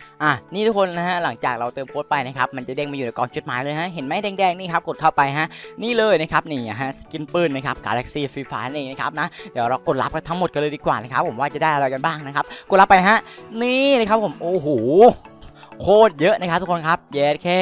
นี่ทุกคนนะฮะหลังจากเราเติมโค้ดไปนะครับมันจะเด้งมาอยู่ในกล่องจดหมายเลยฮะเห็นไหมแดงๆนี่ครับกดเข้าไปฮะนี่เลยนะครับนี่ฮะสกินปืนนะครับ Galaxy Free Fire นี่นะครับนะเดี๋ยวเรากดรับกันทั้งหมดกันเลยดีกว่านะครับผมว่าจะได้อะไรกันบ้างนะครับกดรับไปฮะนี่นะครับผมโอ้โหโคตรเยอะนะครับทุกคนครับเย้แค่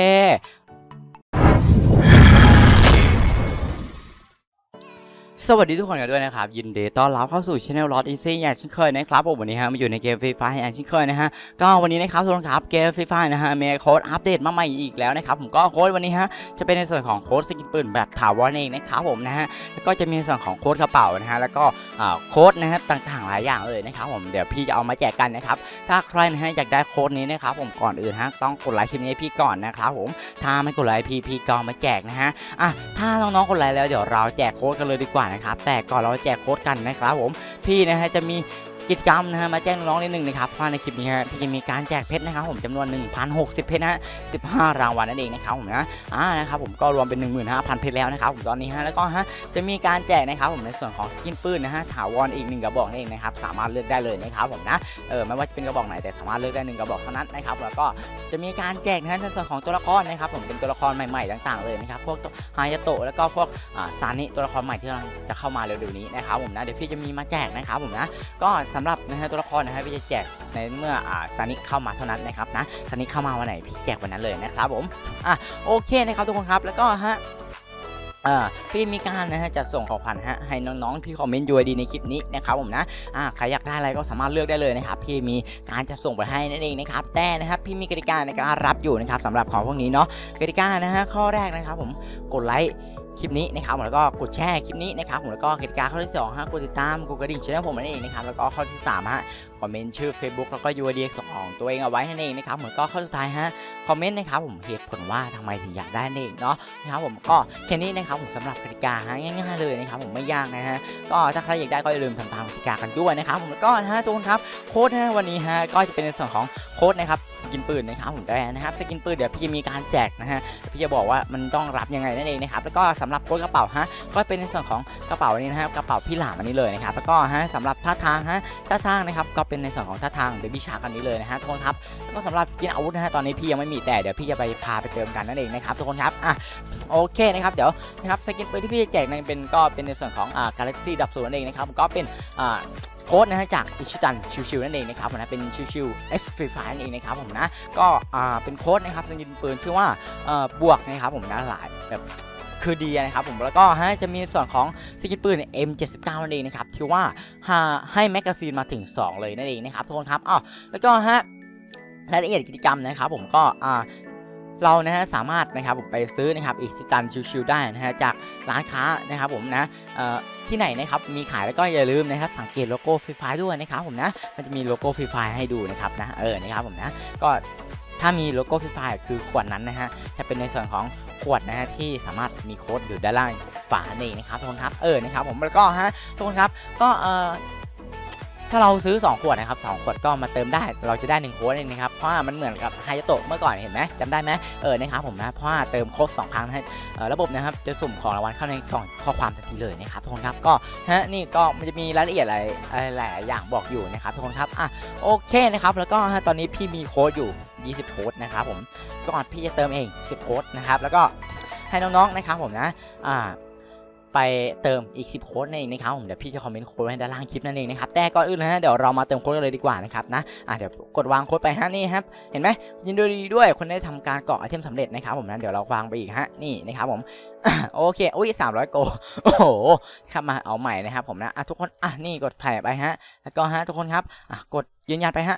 สวัสดีทุกคนกันด้วยนะครับยินดีต้อนรับเข้าสู่ช่อง Lost Easy อย่างเช่นเคยนะครับผมวันนี้มาอยู่ในเกม Free Fire อย่างเช่นเคยนะฮะก็วันนี้นะครับทุกคนครับเกม Free Fire นะฮะมีโค้ดอัปเดตมาใหม่อีกแล้วนะครับผมก็โค้ดวันนี้จะเป็นในส่วนของโค้ดสกินปืนแบบถาวรเองนะครับผมนะฮะแล้วก็จะมีส่วนของโค้ดกระเป๋านะฮะแล้วก็โค้ดนะครับต่างๆหลายอย่างเลยนะครับผมเดี๋ยวพี่จะเอามาแจกกันนะครับถ้าใครนะฮะอยากได้โค้ดนี้นะครับผมก่อนอื่นต้องกดไลค์คลิปนี้ให้พี่ก่อนนะครับผมถ้าไม่กดไลค์พี่ก็มาแจกนะฮะถ้าน้องๆกดไลค์แล้วเดี๋ยวเราแจกโค้ดกันเลยดีกว่านะครับแต่ก่อนเราแจกโค้ดกันนะครับผมพี่นะฮะจะมีกิจกรรมนะฮะมาแจ้งน้องๆนิดนึงนะครับว่าในคลิปนี้พี่จะมีการแจกเพชรนะครับผมจำนวน 1,060 เพชรนะฮะ15 รางวัลนั่นเองนะครับผมนะครับผมก็รวมเป็น 15,000 เพชรแล้วนะครับผมตอนนี้แล้วก็จะมีการแจกนะครับผมในส่วนของสกินปืนนะฮะถาวรอีก1กระบอกนั่นเองนะครับสามารถเลือกได้เลยนะครับผมนะไม่ว่าจะเป็นกระบอกไหนแต่สามารถเลือกได้1กระบอกเท่านั้นนะครับแล้วก็จะมีการแจกนะฮะในส่วนของตัวละครนะครับผมเป็นตัวละครใหม่ๆต่างๆเลยนะครับพวกฮายาโตะแล้วก็พวกซานิตัวละครใหม่ที่กำลังจะเข้ามาเร็วๆนี้นะครับผมนะเดี๋ยวพี่จะมีมาแจกนะครับผมนะก็สำหรับนะฮะตัวละครนะฮะพี่จะแจกในเมื่อซานิเข้ามาเท่านั้นนะครับนะซานิเข้ามาวันไหนพี่แจกวันนั้นเลยนะครับผมโอเคนะครับทุกคนครับแล้วก็พี่มีการนะฮะจะส่งของขวัญให้น้องๆที่คอมเมนต์ UID ในคลิปนี้นะครับผมนะใครอยากได้อะไรก็สามารถเลือกได้เลยนะครับพี่มีการจะส่งไปให้นั่นเองนะครับแต่นะครับพี่มีกติกาในการรับอยู่นะครับสำหรับของพวกนี้เนาะกติกานะฮะข้อแรกนะครับผมกดไลค์คลิปนี้นะครับแล้วก็กดแชร์คลิปนี้นะครับแล้วก็กติกาข้อที่2กดติดตามกดกระดิ่งช่องผมนั่นเองนะครับแล้วก็ข้อที่3คอมเมนต์ชื่อ Facebook แล้วก็ UID ของตัวเองเอาไว้นั่นเองนะครับเหมือนก็ข้อสุดท้ายคอมเมนต์นะครับผมเหตุผลว่าทำไมถึงอยากได้นั่นเองเนาะนะครับผมก็แค่นี้นะครับผมสำหรับกติกาง่ายๆเลยนะครับผมไม่ยากนะฮะก็ถ้าใครอยากได้ก็อย่าลืมทำตามกติกากันด้วยนะครับผมแล้วก็ทุกคนครับโค้ดวันนี้ก็จะเป็นในส่วนของโค้ดนะครับสกินปืนนะครับผมได้นะครับสกินปืนเดี๋ยวพี่จะมีการแจกนะฮะพี่จะบอกว่ามันต้องรับยังไงนั่นเองนะครับแล้วก็สำหรับโค้ดกระเป๋าก็เป็นในส่วนของกระเป๋านี้นะครับกระเป๋าพี่หลามอันนี้เลยนะครับแล้วก็สำหรับท่าทางนะครับก็เป็นในส่วนของท่าทางเบบี้ชาร์กอันนี้เลยนะฮะทุกคนครับแล้วก็สำหรับสกินอาวุธตอนนี้พี่ยังไม่มีแต่เดี๋ยวพี่จะไปพาไปเติมกันนั่นเองนะครับทุกคนครับโอเคนะครับเดี๋ยวนะครับสกินปืนที่พี่จะแจกก็เป็นในส่วนของGalaxy ดับศูนย์นั่นเองนะครับก็เป็นโค้ดจากอิชิตันชิวๆนั่นเองนะครับเป็นชิวๆ X Free Fire นั่นเองนะครับผมนะก็เป็นโค้ดนะครับสกินปืนชื่อว่าบวกนะครับผมนะหลายแบบคือดีนะครับผมแล้วก็จะมีส่วนของสกินปืน M79 นั่นเองนะครับที่ว่าให้แมกกาซีนมาถึง2เลยนั่นเองนะครับทุกคนครับแล้วก็รายละเอียดกิจกรรมนะครับผมก็เราสามารถนะครับผมไปซื้อนะครับอีกจันชิวๆได้นะฮะจากร้านค้านะครับผมนะที่ไหนนะครับมีขายแล้วก็อย่าลืมนะครับสังเกตโลโก้ฟรีไฟด้วยนะครับผมนะมันจะมีโลโก้ฟรีไฟให้ดูนะครับนะครับผมนะก็ถ้ามีโลโก้ฟรีไฟคือขวดนั้นนะฮะจะเป็นในส่วนของขวดนะฮะที่สามารถมีโค้ดอยู่ด้านล่างฝาเองนะครับทุกคนครับนะครับผมแล้วก็ทุกคนครับก็ถ้าเราซื้อ2ขวดนะครับ2ขวดก็มาเติมได้เราจะได้1โค้ดเองนะครับเพราะว่ามันเหมือนกับไฮยาโตะเมื่อก่อนเห็นไหมจำได้ไหมนะครับผมนะเพราะว่าเติมครบ2ครั้งให้ระบบนะครับจะสุ่มของรางวัลเข้าในกล่องข้อความทันทีเลยนะครับทุกคนครับก็นี่ก็มันจะมีรายละเอียดอะไรหลายอย่างบอกอยู่นะครับทุกคนครับโอเคนะครับแล้วก็ตอนนี้พี่มีโค้ดอยู่20โค้ดนะครับผมก่อนพี่จะเติมเอง10โค้ดนะครับแล้วก็ให้น้องๆนะครับผมนะไปเติมอีก10โค้ดนั่นเองนะครับผมเดี๋ยวพี่จะคอมเมนต์โค้ดไว้ด้านล่างคลิปนั่นเองนะครับแต่ก่อนอื่นเดี๋ยวเรามาเติมโค้ดกันเลยดีกว่านะครับนะเดี๋ยวกดวางโค้ดไปนี่ครับเห็นไหมยินดีด้วยคนได้ทำการเกาะไอเทมสำเร็จนะครับผมนะเดี๋ยวเราวางไปอีกนี่นะครับผมโอเค300โกโอ้โหครับมาเอาใหม่นะครับผมนะทุกคนนี่กดถ่ายไปแล้วก็ทุกคนครับกดยืนยันไป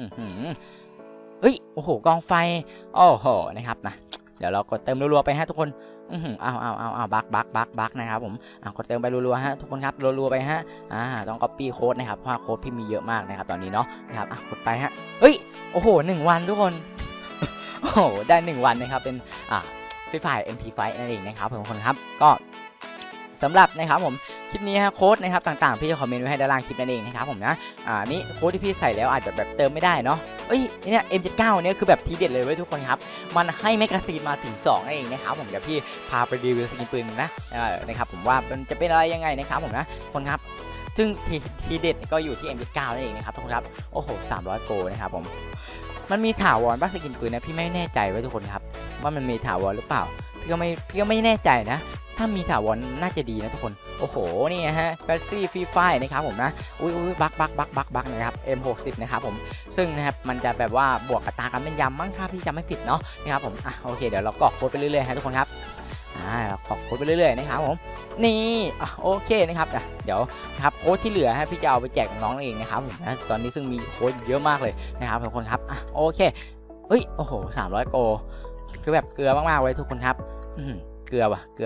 โอ้โหกองไฟโอ้โหนะครับนะเดี๋ยวเรากดเติมรัวๆไปทุกคนเอาบักนะครับผมกดเติมไปรัวๆทุกคนครับรัวๆไปต้อง copy โค้ดนะครับเพราะโค้ดพี่มีเยอะมากนะครับตอนนี้เนาะนะครับกดไปโอ้โห1วันทุกคนโอ้โหได้1วันนะครับเป็นFree Fire MP5 นั่นเองนะครับทุกคนครับก็สำหรับนะครับผมคลิปนี้โค้ดนะครับต่างๆพี่จะคอมเมนต์ไว้ให้ด้านล่างคลิปนั่นเองนะครับผมนะนี่โค้ดที่พี่ใส่แล้วอาจจะแบบเติมไม่ได้เนาะเนี่ย M79 เนี่ยคือแบบทีเด็ดเลยเว้ยทุกคนครับมันให้แมกกาซีนมาถึง2นั่นเองนะครับผมเดี๋ยวพี่พาไปรีวิวสกินปืนนะครับผมว่ามันจะเป็นอะไรยังไงนะครับผมนะคนครับซึ่งทีเด็ดก็อยู่ที่ M79 นั่นเองนะครับทุกคนครับโอ้โห300โกนะครับผมมันมีถาวรบ้างสกินปืนนะพี่ไม่แน่ใจไว้ทุกคนครับว่ามันมีถาวรหรือเปล่าพี่ก็ไม่แน่ใจนะถ้ามีถาวรน่าจะดีนะทุกคนโอ้โหนี่ฮะแฟซี่ฟรีไฟนะครับผมนะอุ้ยบักนะครับ M60 นะครับผมซึ่งนะครับมันจะแบบว่าบวกอัตราการแม่นยำมั้งถ้าพี่จำไม่ผิดเนาะนะครับผมโอเคเดี๋ยวเรากรอกโค้ดไปเรื่อยๆฮะทุกคนครับเรากรอกโค้ดไปเรื่อยๆนะครับผมนี่โอเคนะครับเดี๋ยวครับโค้ดที่เหลือฮะพี่จะเอาไปแจกน้องๆเองนะครับผมนะตอนนี้ซึ่งมีโค้ดเยอะมากเลยนะครับทุกคนครับโอเคเฮ้ยโอ้โห300โกคือแบบเกลือมากๆเลยทุกคนครับเกลือว่ะเกลือ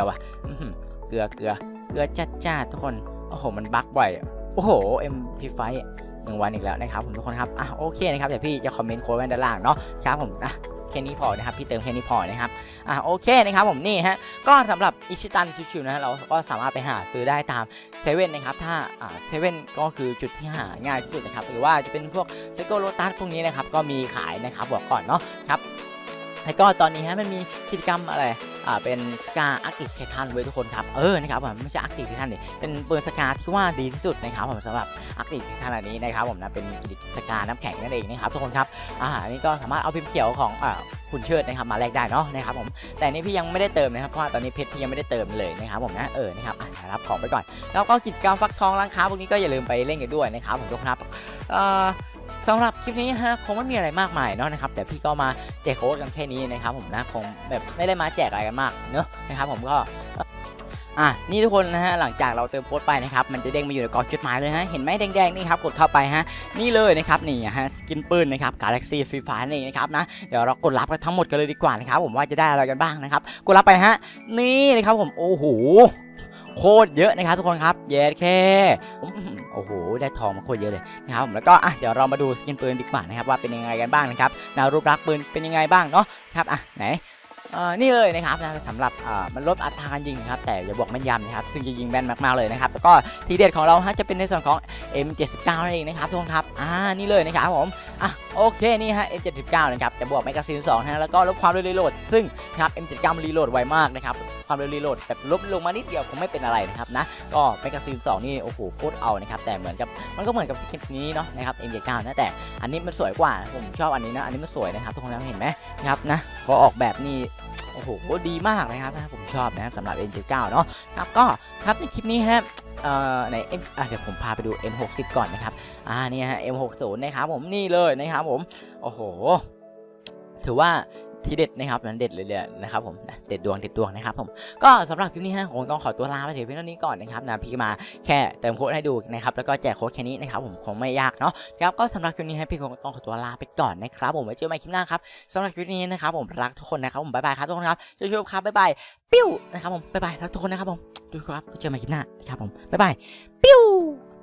จัดทุกคนโอ้โหมันบั๊กบ่อยโอ้โห MP5 1 วันอีกแล้วนะครับผมทุกคนครับโอเคนะครับเดี๋ยวพี่จะคอมเมนต์โค้ดไว้ด้านล่างเนาะครับผมแค่นี้พอนะครับพี่เติมแค่นี้พอนะครับโอเคนะครับผมนี่ฮะก็สำหรับอิชิตันชิวๆนะเราก็สามารถไปหาซื้อได้ตามเซเว่นนะครับถ้าเซเว่นก็คือจุดที่หาง่ายที่สุดนะครับหรือว่าจะเป็นพวกเซโกโลตัสพวกนี้นะครับก็มีขายนะครับบอกก่อนเนาะครับแล้วก็ตอนนี้ฮะมันมีกิจกรรมอะไรเป็นสกาอาร์ติไททันไว้ทุกคนครับนะครับผมไม่ใช่อาร์ติไททันดิเป็นปืนสกาที่ว่าดีที่สุดนะครับผมสำหรับอาร์ติไททันอันนี้นะครับผมนะเป็นสกาน้ำแข็งนั่นเองนะครับทุกคนครับอันนี้ก็สามารถเอาพิมพ์เขียวของคุณเชิดนะครับมาแลกได้เนาะนะครับผมแต่นี่พี่ยังไม่ได้เติมนะครับเพราะว่าตอนนี้เพชรพี่ยังไม่ได้เติมเลยนะครับผมนะนะครับรับของไปก่อนแล้วก็กิจกรรมฟักทองร้านค้าพวกนี้ก็อย่าลืมไปเล่นกันด้วยนะครับผมทุกคนครับสำหรับคลิปนี้ฮะคงไม่มีอะไรมากมายเนาะนะครับแต่พี่ก็มาแจกโค้ดกันแค่นี้นะครับผมนะคงแบบไม่ได้มาแจกอะไรกันมากเนาะนะครับผมก็นี่ทุกคนนะฮะหลังจากเราเติมโค้ดไปนะครับมันจะเด้งมาอยู่ในกล่องจดหมายเลยฮะเห็นไหมแดงๆนี่ครับกดเข้าไปฮะนี่เลยนะครับนี่ฮะสกินปืนนะครับ Galaxy Free Fire นี่นะครับนะเดี๋ยวเรากดรับกันทั้งหมดกันเลยดีกว่านะครับผมว่าจะได้อะไรกันบ้างนะครับกดรับไปฮะนี่นะครับผมโอ้โหโคตรเยอะนะครับทุกคนครับเย้แค่โอ้โหได้ทองมาโคตรเยอะเลยนะครับผมแล้วก็เดี๋ยวเรามาดูสกินปืนดีกว่านะครับว่าเป็นยังไงกันบ้างนะครับรูปลักษณ์ปืนเป็นยังไงบ้างเนาะครับไหนนี่เลยนะครับสำหรับมันลดอัตราการยิงครับแต่อย่าบอกแม่นยำนะครับซึ่งจะยิงแม่นมากๆเลยนะครับแล้วก็ทีเด็ดของเราจะเป็นในส่วนของ M79 นั่นเองนะครับทุกคนครับนี่เลยนะครับผมโอเคนี่ฮะ M79 นะครับจะบวกแมกกาซีน2นะแล้วก็ลดความเร็วรีโหลดซึ่งครับ M79 มันรีโหลดไวมากนะครับความเร็วรีโหลดแบบลดลงมานิดเดียวคงไม่เป็นอะไรนะครับนะก็แมกกาซีน2นี่โอ้โหโคตรเอานะครับแต่เหมือนกับมันก็เหมือนกับคลิปนี้เนาะนะครับ M79 นะแต่อันนี้มันสวยกว่าผมชอบอันนี้นะอันนี้มันสวยนะครับทุกคนเห็นไหมนะครับนะพอออกแบบนี่โอ้โหดีมากนะครับผมชอบนะสำหรับ M79 เนาะครับก็ครับในคลิปนี้ฮะในเดี๋ยวผมพาไปดู M60 ก่อนนะครับนี่ฮะ M60 นะครับผมนี่เลยนะครับผมโอ้โหถือว่าทีเด็ดนะครับนั้นเด็ดเลยนะครับผมเด็ดดวงนะครับผมก็สำหรับคลิปนี้ฮะคงต้องขอตัวลาไปเดี๋ยวเพียงเท่านี้ก่อนนะครับนะพี่มาแค่เติมโค้ดให้ดูนะครับแล้วก็แจกโค้ดแค่นี้นะครับผมคงไม่ยากเนาะครับก็สำหรับคลิปนี้พี่คงต้องขอตัวลาไปก่อนนะครับผมไว้เจอกันใหม่คลิปหน้าครับสำหรับคลิปนี้นะครับผมรักทุกคนนะครับผมบ๊ายบายครับทุกคนครับช่วยๆครับบ๊ายบายปิ้วนะครับผมบ๊ายบายรักทุกคนนะครับผมดูครับเจอกันใหม่คลิปหน้านะครับผมบ๊ายบายปิ้ว